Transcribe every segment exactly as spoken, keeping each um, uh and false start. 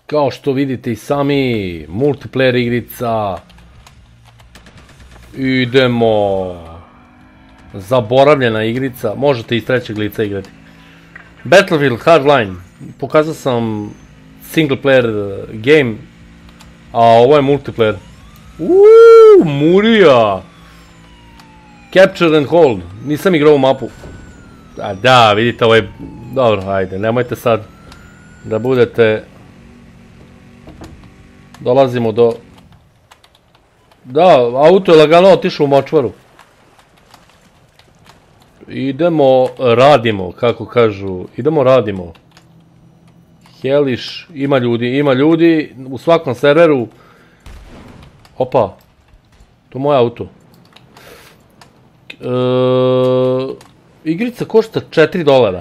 Kao što vidite i sami, multiplayer igrica. Idemo. Zaboravljena igrica, možete iz trećeg lica igrati. Battlefield Hardline, pokazao sam single player game, a ovo je multiplayer. Uuuu, Murija! Capture and hold, nisam igrao u mapu. A da, vidite, ovo je... Dobro, ajde, nemojte sad da budete... Dolazimo do... Da, auto je lagano otišao u močvaru. Idemo, radimo, kako kažu, idemo, radimo. Heliš, ima ljudi, ima ljudi, u svakom serveru. Opa, to je moj auto. E, igrica košta četiri dolara.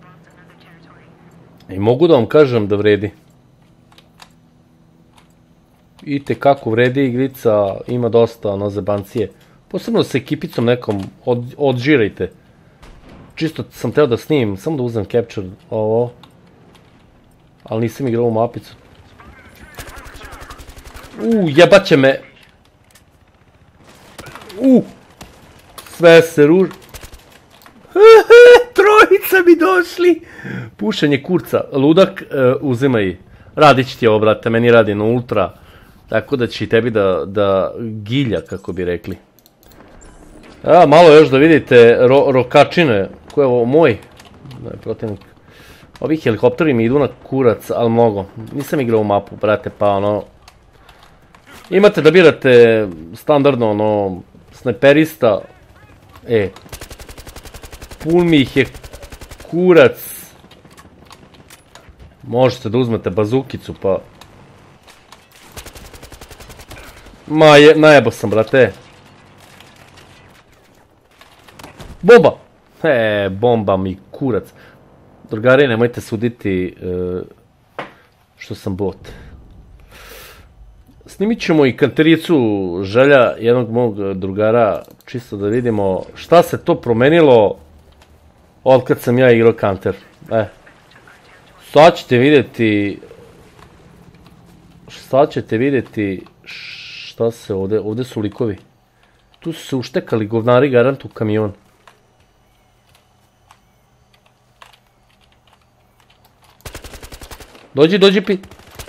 I mogu da vam kažem da vredi. Vidite kako vredi igrica, ima dosta ono zebancije. Posebno s ekipicom nekom, od, odžirajte. Čisto sam teo da snimim, samo da uzem capture ovo. Ali nisam igrao u mapicu. Uuu, jebaće me. Uuu. Sve se ruž... Trojica mi došli. Pušenje kurca. Ludak, uzimaj. Radit će ti ovo, brate, meni radi na ultra. Tako da će i tebi da, da gilja, kako bi rekli. A, malo još da vidite ro, rokačine. Ko je ovo moj? Da je protivnik. Ovi helikopteri mi idu na kurac, ali mnogo. Nisam igrao u mapu, brate, pa ono... Imate da birate standardno, ono, snajperista. E. Pun mi ih je kurac. Možete da uzmete bazukicu, pa... Ma, je, najebo sam, brate. Bomba! E, bomba mi kurac. Drugari, nemojte suditi e, što sam bot. Snimit ćemo i kantericu želja jednog mog drugara, čisto da vidimo šta se to promenilo od kad sam ja igrao kanter. E, sad ćete vidjeti, sad ćete vidjeti šta se ovdje, ovdje su likovi. Tu su se uštekali govnari garant u kamion. Dođi, dođi pi...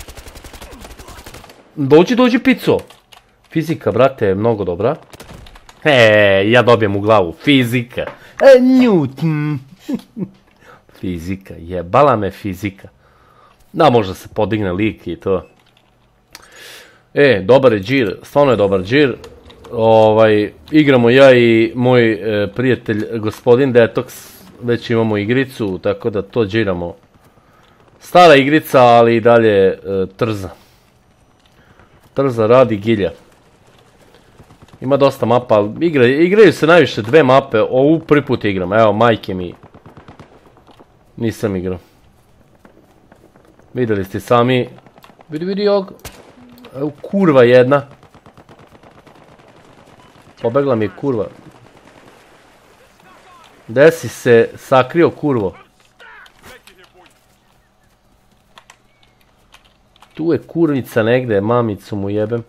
Dođi, dođi pico. Fizika, brate, je mnogo dobra. E, ja dobijem u glavu. Fizika. E, Newton. Fizika, jebala me fizika. Da, možda se podigne lik i to. E, dobar je džir, stvarno je dobar džir. Ovaj, igramo ja i moj e, prijatelj gospodin Detox. Već imamo igricu, tako da to džiramo. Stara igrica, ali i dalje e, trza. Trza radi gilja. Ima dosta mapa, ali igra, igraju se najviše dve mape. Ovu prvi put igram, evo, majke mi. Nisam igrao. Vidjeli ste sami. Vidi, vidi ovog. Evo, kurva jedna. Pobegla mi je kurva. Gde si se sakrio, kurvo? Tu je kurvica negde, mamicu mu jebem.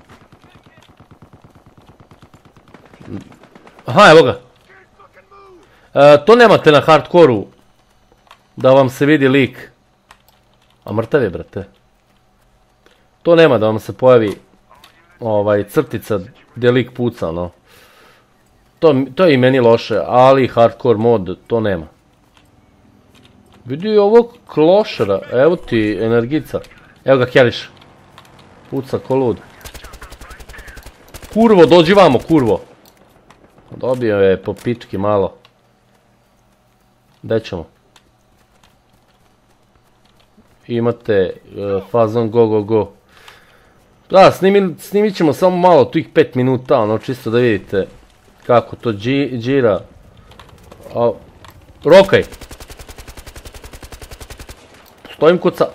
Aha, evo ga. E, to nemate na hardkoru. Da vam se vidi lik. A mrtav je, brate. To nema da vam se pojavi ovaj, crtica gdje lik puca, no. To, to je i meni loše, ali hardcore mod to nema. Vidi ovog klošara, evo ti energica. Evo ga Heliš. Puca ko lud. Kurvo, dođi vamo, kurvo. Dobio je po pički malo. Gde ćemo? Imate uh, fazon go go go. Da, snimi, snimit ćemo samo malo, tih pet minuta, ono, čisto da vidite kako to dži, džira. A, rokaj! Stojim kuca.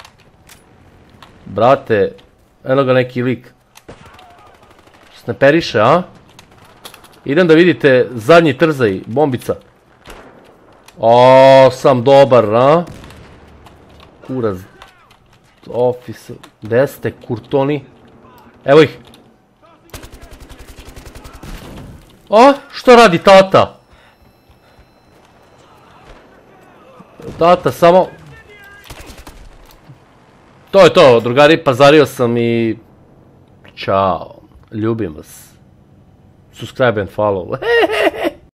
Brate, eno ga neki lik. Snajperiše, a? Idem da vidite zadnji trzaj, bombica. O, sam dobar, a? Kuraz. Officer. Gde ste, kurtoni? Evo ih. O, što radi tata? Tata, samo... To je to, drugari, pazario sam i... Ćao. Ljubim vas. Subscribe and follow.